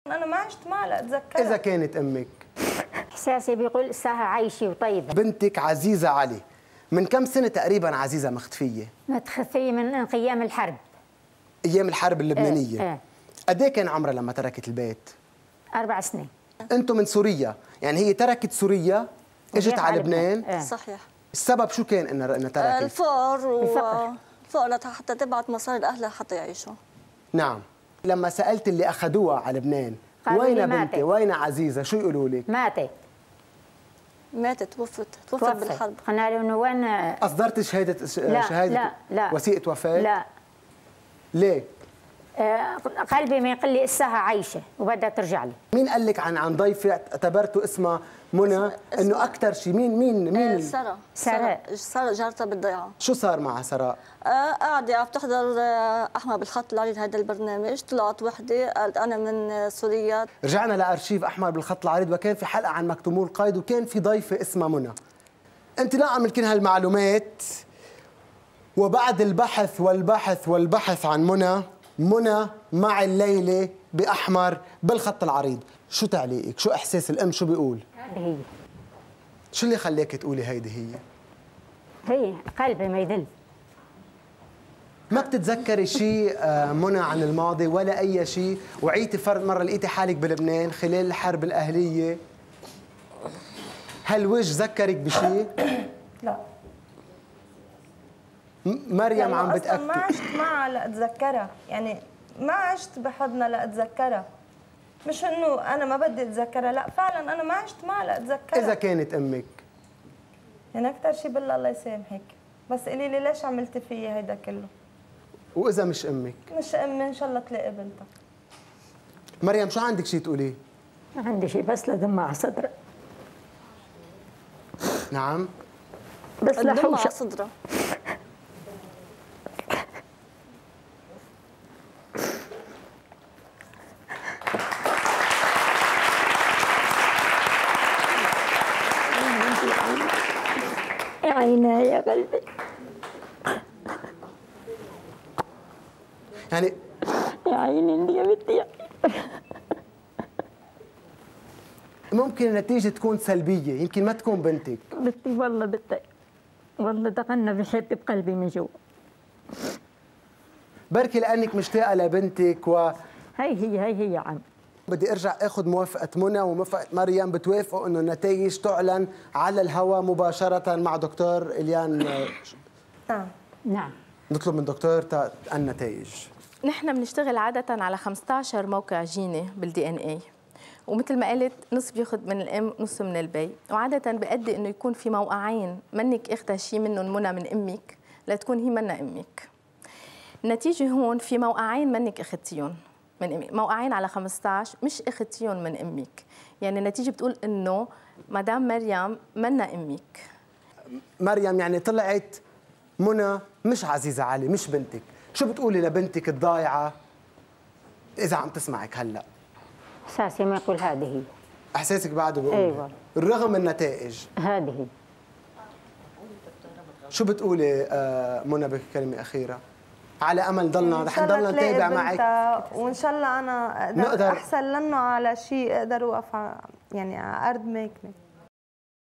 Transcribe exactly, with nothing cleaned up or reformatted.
انا ما عشت معها لاتذكرها. اذا كانت امك احساسي بيقول الساعه عايشه وطيبه. بنتك عزيزه علي من كم سنه تقريبا عزيزه مختفيه؟ متخفيه من ايام الحرب. ايام الحرب اللبنانيه. ايه ايه. قد ايه كان عمرها لما تركت البيت؟ اربع سنين. انتم من سوريا، يعني هي تركت سوريا اجت على لبنان. ايه. صحيح. السبب شو كان انها انها تركت؟ الفقر و الفقر. الفقر حتى تبعت مصاري لاهلها حتى يعيشوا. نعم. لما سالت اللي اخذوها على لبنان وين بنتي وين عزيزه، شو يقولوا لك؟ ماتت. ماتت توفت توفت بالحرب. قلنا له انه وين؟ اصدرت شهاده لا شهاده لا لا وثيقه وفاه؟ لا. ليه؟ آه قلبي ما يقول لي الساعه عايشه وبدها ترجع لي. مين قال لك عن عن ضيفه اعتبرته اسمها منى انه اكثر شيء؟ مين مين مين؟ ساره. سراء. ساره جارتها بالضيعه. شو صار معها سراء؟ آه قاعده عم تحضر آه احمد بالخط العريض هذا البرنامج، طلعت وحده قالت انا من سوريا. رجعنا لارشيف احمد بالخط العريض وكان في حلقه عن مكتومو القايد وكان في ضيفه اسمها منى. انطلاقا من كل هالمعلومات وبعد البحث والبحث والبحث عن منى، منى مع الليله باحمر بالخط العريض، شو تعليقك؟ شو احساس الام؟ شو بيقول؟ هذه هي. شو اللي خليك تقولي هيدي هي؟ هي قلبي ما يدل. ما بتتذكري شيء منى عن الماضي ولا اي شيء؟ وعيتي فرد مره لقيتي حالك بلبنان خلال الحرب الاهليه؟ هل وجه ذكرك بشيء؟ لا. مريم عم بتاكد. ما عشت معها لاتذكرها، يعني ما عشت بحضنها لاتذكرها. مش انه انا ما بدي اتذكرها، لا فعلا انا ما عشت معها لاتذكرها. اذا كانت امك يعني اكثر شيء بالله الله يسامحك، بس قولي لي ليش عملتي فيي هيدا كله؟ واذا مش امك؟ مش امي، ان شاء الله تلاقي بنتك. مريم شو عندك شيء تقوليه؟ ما عندي شيء بس لدمها على صدرها. نعم؟ بس لدمها على صدرها. يا عيني يا قلبي. يعني يا عيني انت يا بنتي. ممكن النتيجة تكون سلبية، يمكن ما تكون بنتك. بنتي والله بنتي، والله دخلنا بحيط بقلبي من جوا. بركي لأنك مشتاقة لبنتك و هي هي هي هي يا عم. بدي ارجع اخذ موافقة منى وموافقة مريم، بتوافقوا انه النتائج تعلن على الهواء مباشرة مع دكتور إليان؟ نعم. نعم. نطلب من دكتور النتائج. نحن بنشتغل عادة على خمسة عشر موقع جيني بالدي ان اي، ومثل ما قلت نص بياخذ من الام نص من البي، وعادة بأدي انه يكون في موقعين منك اخذها شيء منهم منى من امك لتكون هي منا امك. النتيجة هون في موقعين منك اخذتيهم من امك، موقعين على خمسة عشر مش اخذتيهم من امك، يعني النتيجة بتقول انه مدام مريم منا امك. مريم يعني طلعت منى مش عزيزة علي، مش بنتك. شو بتقولي لبنتك الضايعة إذا عم تسمعك هلا؟ احساسي ما يقول هذه هي. احساسك بعده بقول ايوه رغم النتائج هذه هي. شو بتقولي آه منى بكلمه اخيره؟ على امل ضلنا رح نضلنا نتابع معك وان شاء الله انا نقدر احسن لانه على شيء اقدر اوقف يعني على ارض ماكله.